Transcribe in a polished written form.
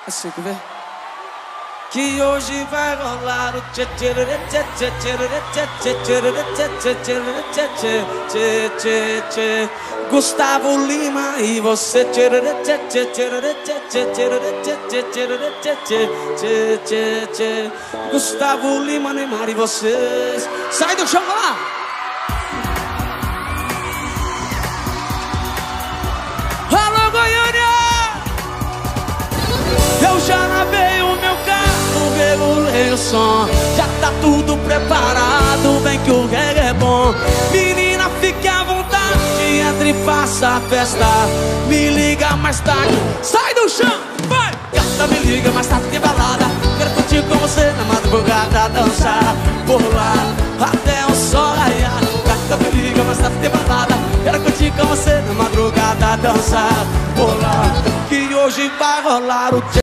Assim que vê. Que hoje vai rolar o tchê tchê tchê tchê tchê tchê tchê tchê tchê tchê tchê. Gustavo Lima e você tchê tchê tchê tchê tchê tchê tchê tchê tchê. Gustavo Lima, Neymar e vocês. Sai do chão, lá! Alô, Goiânia! Eu já lavei o meu carro, regulei o som. Já tá tudo preparado, vem que o reggae é bom. Menina, fique à vontade, entre e faça a festa. Me liga mais tarde, sai do chão, vai! Gata, me liga mais tarde, tem balada. Quero curtir com você na madrugada, dançar por lá até o sol raiar. Gata, me liga mais tarde, tem balada. Quero curtir com você na madrugada, dançar por lá. Que hoje vai rolar o